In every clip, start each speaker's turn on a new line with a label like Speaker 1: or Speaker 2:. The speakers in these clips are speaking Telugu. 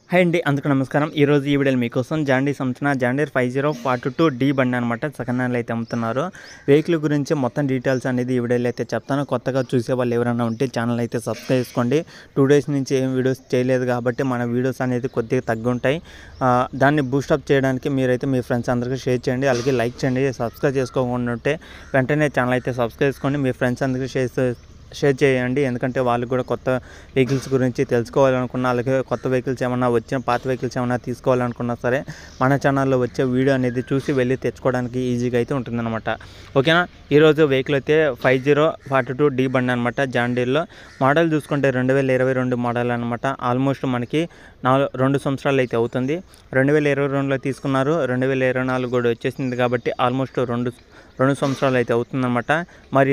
Speaker 1: హాయ్ అండి, అందుకు నమస్కారం. ఈరోజు ఈ వీడియోలో మీకోసం జాండీ సంస్థ జాండీర్ 5042D బండి అనమాట సెకండ్ హ్యాండ్లో అయితే అమ్ముతున్నారు. వెహికల్ గురించి మొత్తం డీటెయిల్స్ అనేది ఈ వీడియోలో అయితే చెప్తాను. కొత్తగా చూసే వాళ్ళు ఎవరైనా ఉంటే ఛానల్ అయితే సబ్స్క్రైబ్ చేసుకోండి. 2 డేస్ నుంచి ఏం వీడియోస్ చేయలేదు కాబట్టి మన వీడియోస్ అనేది కొద్దిగా తగ్గుంటాయి. దాన్ని బూస్టప్ చేయడానికి మీరైతే మీ ఫ్రెండ్స్ అందరికీ షేర్ చేయండి, అలాగే లైక్ చేయండి. సబ్స్క్రైబ్ చేసుకోకుండా ఉంటే వెంటనే ఛానల్ అయితే సబ్స్క్రైబ్ చేసుకోండి, మీ ఫ్రెండ్స్ అందరికీ షేర్ చేయండి. ఎందుకంటే వాళ్ళు కూడా కొత్త వెహికల్స్ గురించి తెలుసుకోవాలనుకున్నా, అలాగే కొత్త వెహికల్స్ ఏమన్నా వచ్చిన పాత వెహికల్స్ ఏమన్నా తీసుకోవాలనుకున్నా సరే మన ఛానల్లో వచ్చే వీడియో అనేది చూసి వెళ్ళి తెచ్చుకోవడానికి ఈజీగా అయితే ఉంటుందన్నమాట. ఓకేనా. ఈరోజు వెహికల్ అయితే 5042D బండి అనమాట. జాండీర్లో మోడల్ చూసుకుంటే 2022 మోడల్ అనమాట. ఆల్మోస్ట్ మనకి 2 సంవత్సరాలు అయితే అవుతుంది. 2022లో తీసుకున్నారు, 2024 కూడా వచ్చేసింది కాబట్టి ఆల్మోస్ట్ రెండు సంవత్సరాలు అయితే అవుతుందన్నమాట. మరి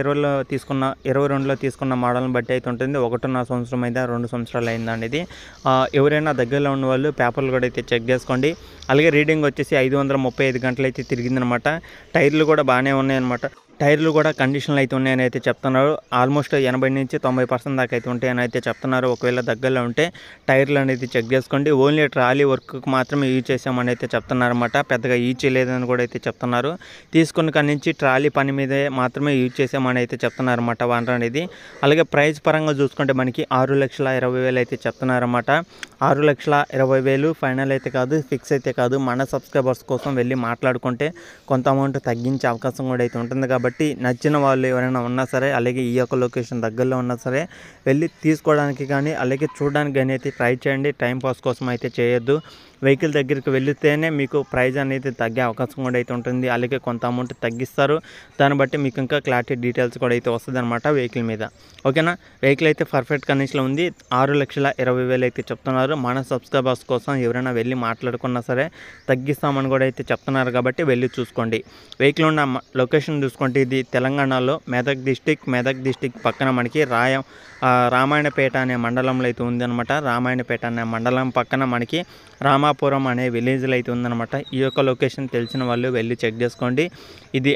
Speaker 1: 2022లో తీసుకున్న మోడల్ని బట్టి అయితే ఉంటుంది. 1.5 సంవత్సరం అయితే 2 సంవత్సరాలు అయిందండి ఇది. ఎవరైనా దగ్గరలో ఉన్న వాళ్ళు పేపర్లు కూడా అయితే చెక్ చేసుకోండి. అలాగే రీడింగ్ వచ్చేసి 535 గంటలు అయితే తిరిగిందనమాట. టైర్లు కూడా బాగానే ఉన్నాయన్నమాట. టైర్లు కూడా కండిషన్లు అయితే ఉన్నాయని అయితే చెప్తున్నారు. ఆల్మోస్ట్ 80 నుంచి 90% దాకా అయితే ఉంటాయని అయితే చెప్తున్నారు. ఒకవేళ దగ్గరలో ఉంటే టైర్లు అనేది చెక్ చేసుకోండి. ఓన్లీ ట్రాలీ వర్క్కి మాత్రమే యూజ్ చేసామని అయితే చెప్తున్నారు అనమాట. పెద్దగా యూజ్ చేయలేదని కూడా అయితే చెప్తున్నారు. తీసుకున్న కాడి నుంచి ట్రాలీ పని మీదే మాత్రమే యూజ్ చేసామని అయితే చెప్తున్నారు అనమాట వనర్ అనేది. అలాగే ప్రైస్ పరంగా చూసుకుంటే మనకి 6,20,000 అయితే చెప్తున్నారన్నమాట. 6,20,000 ఫైనల్ అయితే కాదు, ఫిక్స్ అయితే కాదు. మన సబ్స్క్రైబర్స్ కోసం వెళ్ళి మాట్లాడుకుంటే కొంత అమౌంట్ తగ్గించే అవకాశం కూడా అయితే ఉంటుంది. కాబట్టి నచ్చిన వాళ్ళు ఎవరైనా ఉన్నా సరే, అలాగే ఈ యొక్క లొకేషన్ దగ్గరలో ఉన్నా సరే వెళ్ళి తీసుకోవడానికి కానీ అలాగే చూడడానికి కానీ అయితే ట్రై చేయండి. టైంపాస్ కోసం అయితే చేయొద్దు. వెహికల్ దగ్గరికి వెళితేనే మీకు ప్రైస్ అనేది తగ్గే అవకాశం కూడా అయితే ఉంటుంది. అలాగే కొంత అమౌంట్ తగ్గిస్తారు. దాన్ని బట్టి మీకు ఇంకా క్లారిటీ డీటెయిల్స్ కూడా అయితే వస్తుంది అనమాట వెహికల్ మీద. ఓకేనా. వెహికల్ అయితే పర్ఫెక్ట్ కండిషన్లో ఉంది. 6,20,000 అయితే చెప్తున్నారు. మన సబ్స్క్రైబర్స్ కోసం ఎవరైనా వెళ్ళి మాట్లాడుకున్నా సరే తగ్గిస్తామని కూడా అయితే చెప్తున్నారు కాబట్టి వెళ్ళి చూసుకోండి. వెహికల్ ఉన్న లొకేషన్ చూసుకుంటే ఇది తెలంగాణలో మెదక్ డిస్టిక్ పక్కన మనకి రామాయణపేట అనే మండలంలో అయితే ఉందన్నమాట. రామాయణపేట అనే మండలం పక్కన మనకి రామాపురం అనే విలేజ్లో అయితే ఉందన్నమాట. ఈ యొక్క లొకేషన్ తెలిసిన వాళ్ళు వెళ్ళి చెక్ చేసుకోండి. ఇది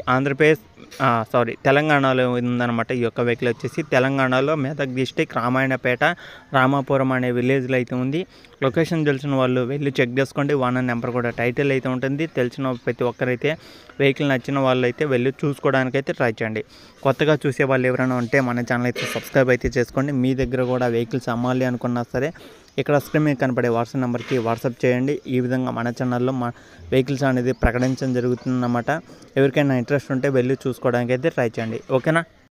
Speaker 1: తెలంగాణలో ఉందన్నమాట. ఈ యొక్క వెహికల్ వచ్చేసి తెలంగాణలో మెదక్ డిస్టిక్ రామాయణపేట రామాపురం అనే విలేజ్లో అయితే ఉంది. లొకేషన్ తెలిసిన వాళ్ళు వెళ్ళి చెక్ చేసుకోండి. ఓనర్ నెంబర్ కూడా టైటిల్ అయితే ఉంటుంది. తెలిసిన ప్రతి ఒక్కరైతే వెహికల్ నచ్చిన వాళ్ళు అయితే వెళ్ళి చూసుకోవడానికి అయితే ట్రై చేయండి. కొత్తగా చూసే వాళ్ళు ఎవరైనా ఉంటే మన ఛానల్ అయితే సబ్స్క్రైబ్ అయితే చేసుకోండి. మీ దగ్గర కూడా వెహికల్స్ అమ్మాలి అనుకున్నా సరే ఇక్కడ స్క్రీన్ మీద కనపడే వాట్సాప్ నెంబర్కి వాట్సాప్ చేయండి. ఈ విధంగా మన ఛానల్లో మా వెహికల్స్ అనేది ప్రకటించడం జరుగుతుందన్నమాట. ఎవరికైనా ఇంట్రెస్ట్ ఉంటే వెళ్ళి చూసుకోవడానికి అయితే ట్రై చేయండి. ఓకేనా.